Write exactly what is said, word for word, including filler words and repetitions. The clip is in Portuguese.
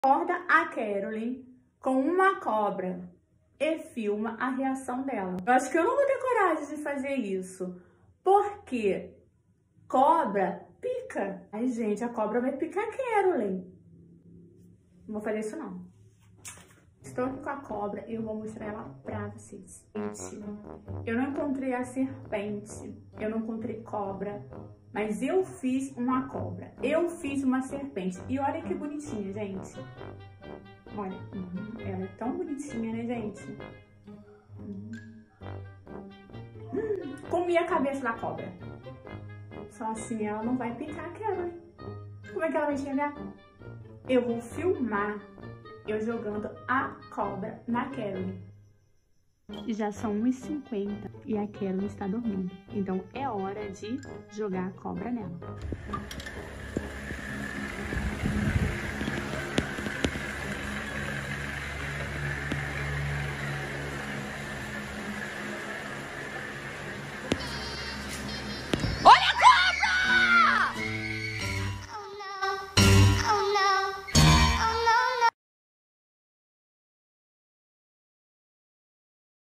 Acorda a Carolyn com uma cobra e filma a reação dela. Eu acho que eu não vou ter coragem de fazer isso, porque cobra pica. Ai, gente, a cobra vai picar a Carolyn. Não vou fazer isso, não. Estou aqui com a cobra e eu vou mostrar ela pra vocês. Gente, eu não encontrei a serpente, eu não encontrei cobra, mas eu fiz uma cobra. Eu fiz uma serpente. E olha que bonitinha, gente. Olha, ela é tão bonitinha, né, gente? Hum. Comi a cabeça da cobra. Só assim ela não vai picar a Carolyn. Como é que ela vai chegar? Eu vou filmar eu jogando a cobra na Carolyn. Já são uma e cinquenta e a Carolyn está dormindo. Então é hora de jogar a cobra nela.